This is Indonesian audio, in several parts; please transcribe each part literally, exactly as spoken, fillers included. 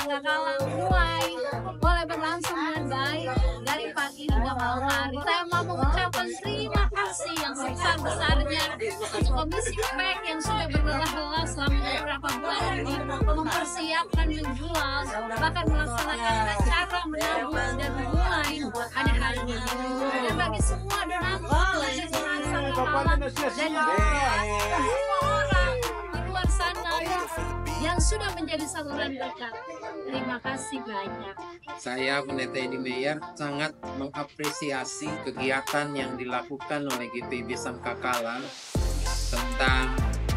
Sangkakala mulai boleh berlangsung dengan baik dari pagi hingga malam hari. Saya mau mengucapkan terima kasih yang sebesar-besarnya untuk Komisi P E K yang sudah berlelah-lelah selama beberapa bulan ini mempersiapkan, menjual, bahkan melaksanakan acara menabung dan memulai pada hari ini. Dan bagi semua donatur dan Sangkakala dan semua orang di luar sana yang sudah menjadi saluran berkat, terima kasih banyak. Saya Pendeta Edi Meyer sangat mengapresiasi kegiatan yang dilakukan oleh G P I B Sangkakala tentang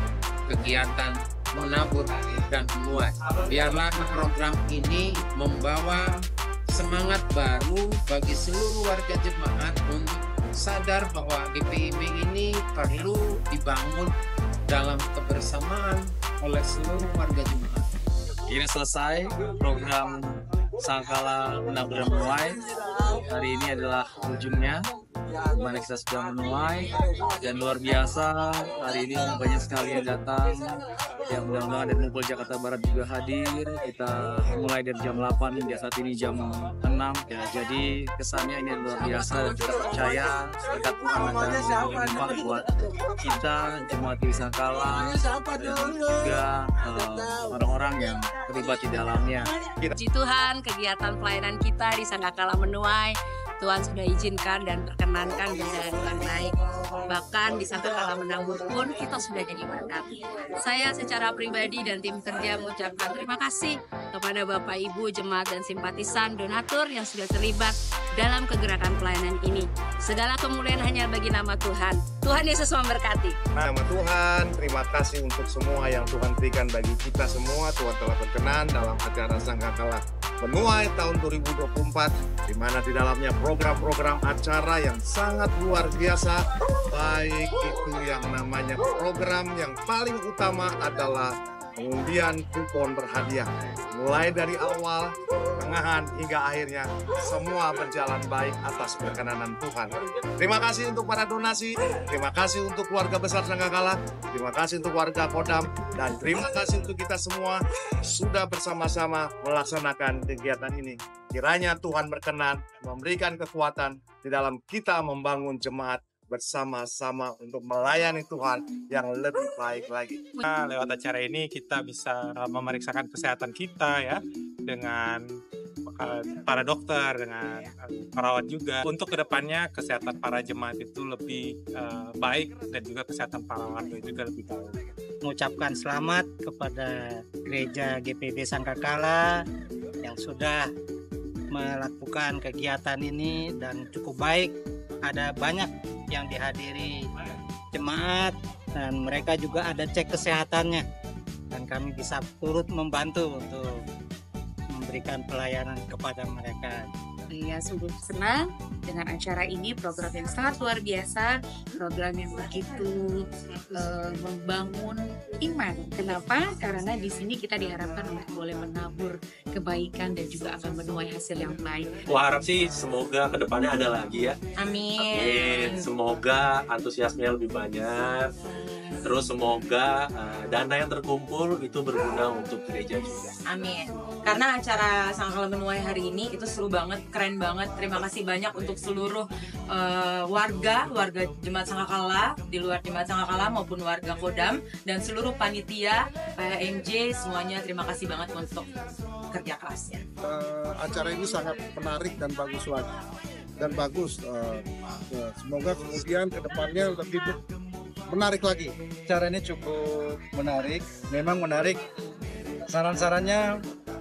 kegiatan menabur dan menuai. Biarlah program ini membawa semangat baru bagi seluruh warga jemaat untuk sadar bahwa G P I B ini perlu dibangun dalam kebersamaan oleh seluruh warga jemaat. Ini selesai program Sangkakala menabur dan menuai. Hari ini adalah ujungnya, di mana kita sudah menuai dan luar biasa. Hari ini banyak sekali yang datang, yang mudah-mudahan dari Mumpul Jakarta Barat juga hadir. Kita mulai dari jam delapan hingga saat ini jam enam. Ya, jadi kesannya ini luar biasa dan kita percaya berkat Tuhan akan berlimpah buat kita jemaat di Sangkakala dan juga uh, orang-orang yang terlibat di dalamnya. Puji Tuhan, kegiatan pelayanan kita di Sangkakala Menuai Tuhan sudah izinkan dan perkenankan berjalan dengan baik. Bahkan di Sangkakala Menabur pun kita sudah jadi berkat. Saya secara pribadi dan tim kerja mengucapkan terima kasih kepada Bapak Ibu jemaat dan simpatisan donatur yang sudah terlibat dalam kegerakan pelayanan ini. Segala kemuliaan hanya bagi nama Tuhan. Tuhan Yesus memberkati. Nama Tuhan, terima kasih untuk semua yang Tuhan berikan bagi kita semua. Tuhan telah berkenan dalam acara Sangkakala Menuai tahun dua ribu dua puluh empat, di mana di dalamnya program-program acara yang sangat luar biasa. Baik itu yang namanya program yang paling utama adalah pengundian kupon berhadiah. Mulai dari awal, pertengahan, hingga akhirnya, semua berjalan baik atas perkenanan Tuhan. Terima kasih untuk para donasi, terima kasih untuk keluarga besar Sangkakala, terima kasih untuk warga Kodam, dan terima kasih untuk kita semua sudah bersama-sama melaksanakan kegiatan ini. Kiranya Tuhan berkenan memberikan kekuatan di dalam kita membangun jemaat bersama-sama untuk melayani Tuhan yang lebih baik lagi. Nah, lewat acara ini kita bisa memeriksakan kesehatan kita ya dengan uh, para dokter, dengan uh, perawat juga. Untuk kedepannya kesehatan para jemaat itu lebih uh, baik dan juga kesehatan para warga juga lebih baik. Mengucapkan selamat kepada Gereja G P I B Sangkakala yang sudah melakukan kegiatan ini dan cukup baik. Ada banyak yang dihadiri jemaat dan mereka juga ada cek kesehatannya dan kami bisa turut membantu untuk memberikan pelayanan kepada mereka. Saya sungguh senang dengan acara ini, program yang sangat luar biasa, program yang begitu uh, membangun iman. Kenapa? Karena di sini kita diharapkan untuk boleh menabur kebaikan dan juga akan menuai hasil yang baik. Aku harap sih semoga kedepannya ada lagi ya. Amin. Amin. Semoga antusiasnya lebih banyak. Terus semoga uh, dana yang terkumpul itu berguna untuk gereja juga. Amin. Karena acara Sangkakala Menuai hari ini itu seru banget, keren banget. Terima kasih banyak untuk seluruh uh, warga, warga Jemaat Sangkakala, di luar Jemaat Sangkakala maupun warga Kodam, dan seluruh panitia, P H M J, semuanya terima kasih banget untuk kerja kerasnya. Uh, acara ini sangat menarik dan bagus lagi. Dan bagus, uh, uh, semoga kemudian kedepannya lebih menarik lagi. Acara ini cukup menarik, memang menarik. Saran-sarannya,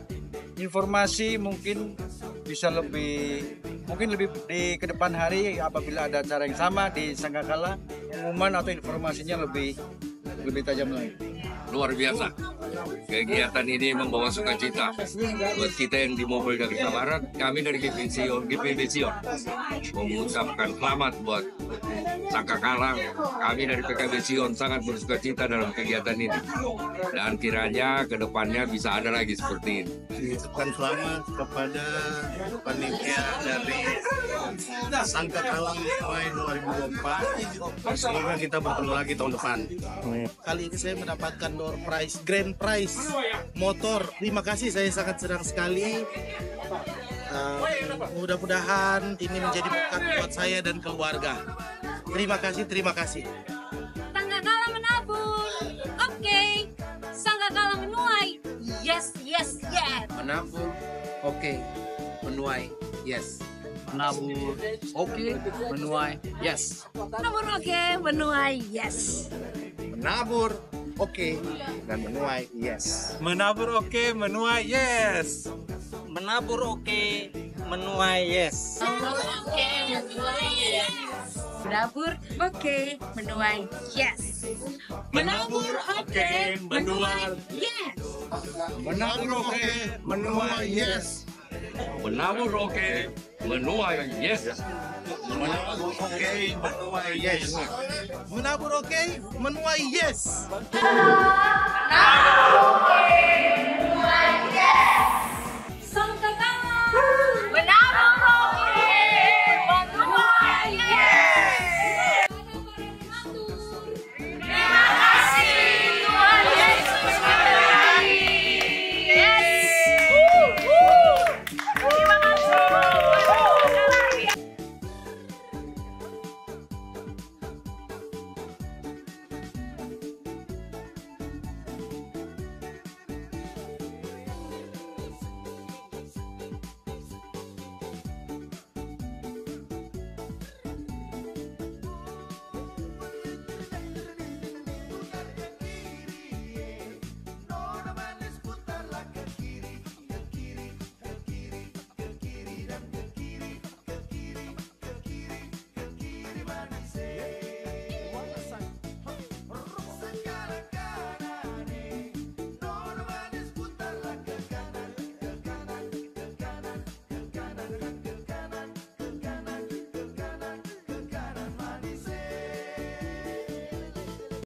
informasi mungkin bisa lebih, mungkin lebih di ke depan hari apabila ada acara yang sama di Sangkakala, pengumuman atau informasinya lebih lebih tajam lagi. Luar biasa. Kegiatan ini membawa sukacita buat kita yang di Mumpul Jakarta Barat. Kami dari G P I B Sion, G P I B Sion mengucapkan selamat buat Sangkakala. Kami dari P K B Sion sangat bersukacita dalam kegiatan ini. Dan kiranya ke depannya bisa ada lagi seperti ini. Mengucapkan selamat kepada panitia dari Sangkakala Menuai dua ribu dua puluh empat. Semoga kita bertemu lagi tahun depan. Kali ini saya mendapatkan door prize, grand prize Rice motor. Terima kasih, saya sangat senang sekali. Uh, mudah-mudahan ini menjadi berkat buat saya dan keluarga. Terima kasih, terima kasih. Sanggakala menabur, oke. Sanggakala menuai, yes, yes, yes. Menabur, oke. Menuai, yes. Menabur, oke. Menuai, yes. Menabur oke, menuai yes. Menabur, oke. Dan menuai, yes. Menabur oke, menuai yes. Menabur oke, menuai yes. Menabur oke, menuai yes. Menabur oke, menuai Yes. Menabur oke, menuai yes. menabur oke, menuai yes. Menabur oke, menuai yes. Menabur oke, menuai yes. Menabur oke,